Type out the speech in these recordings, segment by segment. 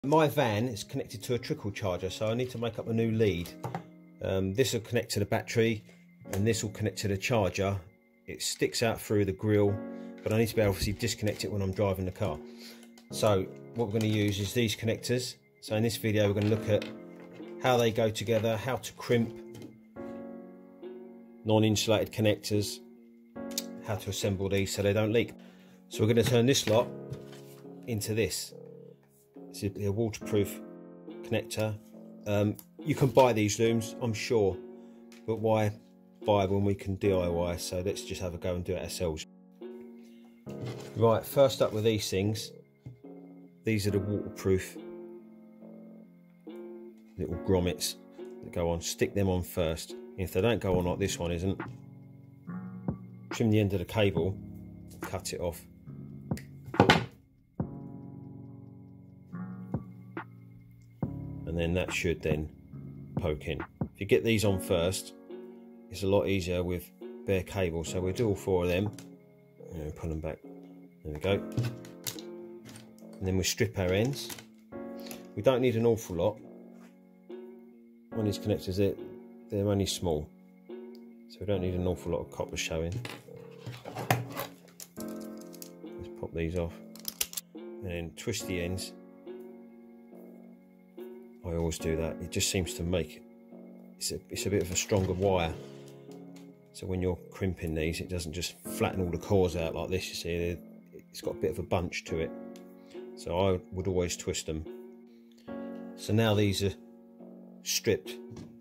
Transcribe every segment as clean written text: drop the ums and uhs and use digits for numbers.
My van is connected to a trickle charger, so I need to make up a new lead. This will connect to the battery and this will connect to the charger. It sticks out through the grill, but I need to be able to obviously disconnect it when I'm driving the car. So what we're going to use is these connectors. So in this video we're going to look at how they go together, how to crimp non-insulated connectors, how to assemble these so they don't leak. So we're going to turn this lot into this. This is a waterproof connector. You can buy these looms, I'm sure, but why buy when we can DIY? So let's just have a go and do it ourselves. Right, first up with these things. These are the waterproof little grommets that go on. Stick them on first. If they don't go on like this one isn't, trim the end of the cable, cut it off. And then that should then poke in. If you get these on first, it's a lot easier with bare cable. So we'll do all four of them and pull them back. There we go. And then we strip our ends. We don't need an awful lot. On these connectors, they're only small, so we don't need an awful lot of copper showing. Let's pop these off and then twist the ends. I always do that. It just seems to make it's a bit of a stronger wire, so when you're crimping these it doesn't just flatten all the cores out like this. You see, it's got a bit of a bunch to it, so I would always twist them. So now these are stripped.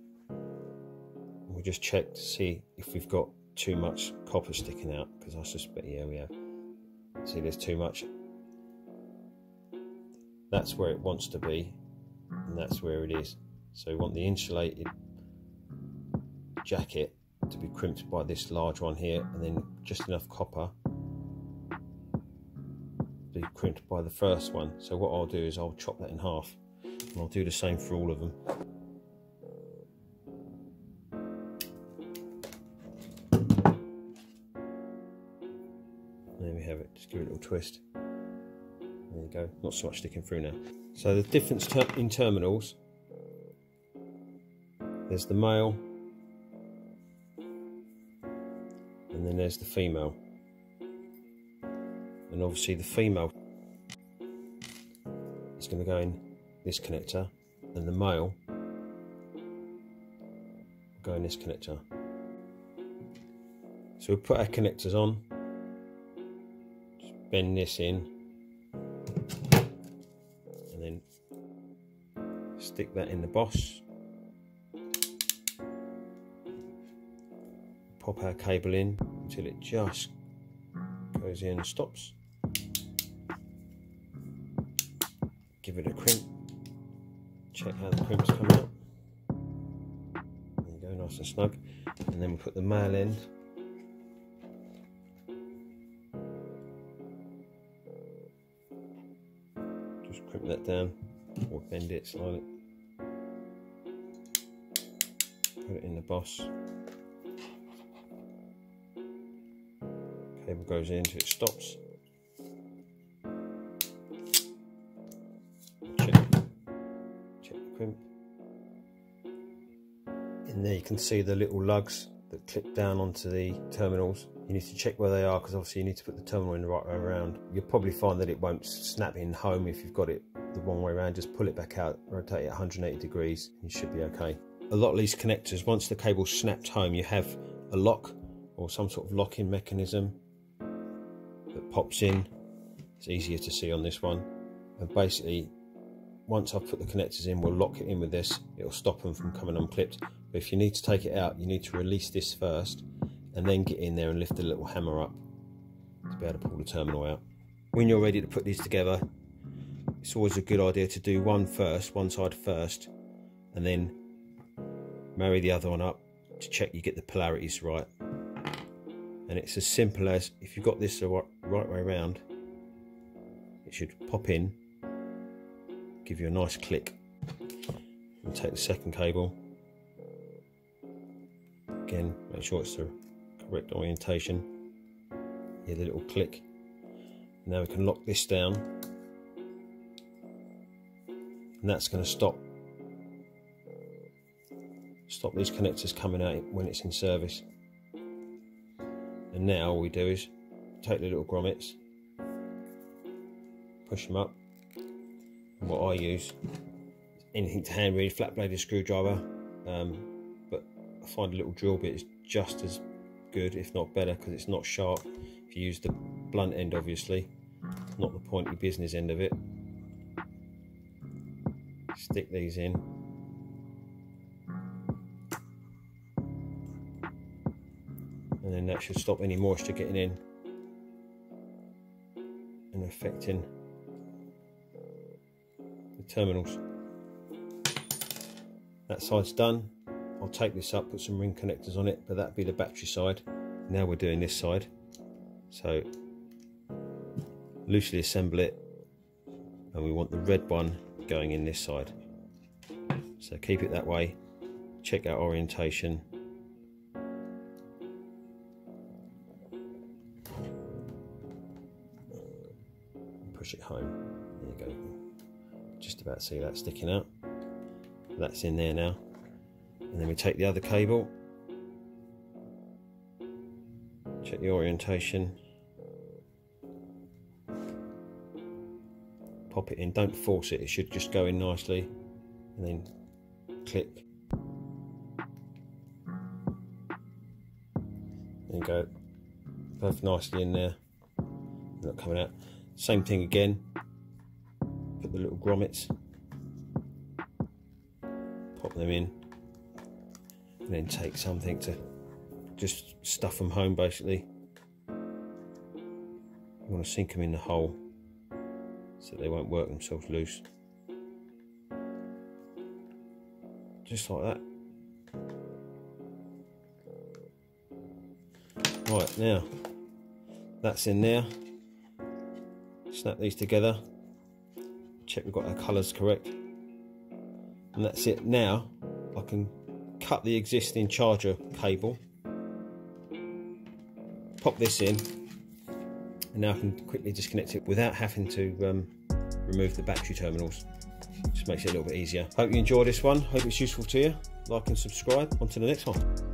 We'll just check to see if we've got too much copper sticking out, because I suspect, yeah, we have. See, there's too much. That's where it wants to be, and that's where it is. So we want the insulated jacket to be crimped by this large one here, and then just enough copper to be crimped by the first one. So what I'll do is I'll chop that in half, and I'll do the same for all of them. There we have it, just give it a little twist. There you go, not so much sticking through now. So the difference in terminals, there's the male and then there's the female. And obviously the female is going to go in this connector and the male will go in this connector. So we'll put our connectors on, just bend this in and then stick that in the boss. Pop our cable in until it just goes in and stops. Give it a crimp. Check how the crimps come out. There you go, nice and snug. And then we'll put the male end. Just crimp that down or bend it slightly. Put it in the boss. Cable goes in until it stops. Check the crimp. In there you can see the little lugs that clip down onto the terminals. You need to check where they are, because obviously you need to put the terminal in the right way around. You'll probably find that it won't snap in home if you've got it the wrong way around. Just pull it back out, rotate it 180 degrees, and you should be okay. A lot of these connectors, once the cable's snapped home, you have a lock or some sort of locking mechanism that pops in. It's easier to see on this one. And basically, once I've put the connectors in, we'll lock it in with this. It'll stop them from coming unclipped. But if you need to take it out, you need to release this first and then get in there and lift the little hammer up to be able to pull the terminal out. When you're ready to put these together, it's always a good idea to do one side first, and then marry the other one up to check you get the polarities right. And it's as simple as, if you've got this the right way around, it should pop in, give you a nice click, and take the second cable. Again, make sure it's the correct orientation. Hear the little click. Now we can lock this down and that's going to stop these connectors coming out when it's in service. And now all we do is take the little grommets, push them up, and what I use, anything to hand, really, flat bladed screwdriver, but I find a little drill bit is just as good, if not better, because it's not sharp. If you use the blunt end, obviously, not the pointy business end of it. Stick these in, and then that should stop any moisture getting in and affecting the terminals. That side's done. I'll take this up, put some ring connectors on it, but that'd be the battery side. Now we're doing this side. So loosely assemble it, and we want the red one going in this side. So keep it that way, check our orientation. Push it home. There you go. Just about see that sticking out. That's in there now. And then we take the other cable, check the orientation, pop it in, don't force it, it should just go in nicely, and then click, and go both nicely in there, not coming out. Same thing again, put the little grommets, pop them in, and then take something to just stuff them home basically. You want to sink them in the hole so they won't work themselves loose. Just like that. Right, now that's in there. Snap these together, check we've got our colours correct, and that's it. Now I can cut the existing charger cable, pop this in, and now I can quickly disconnect it without having to remove the battery terminals. Just makes it a little bit easier. Hope you enjoy this one, hope it's useful to you. Like and subscribe. On to the next one.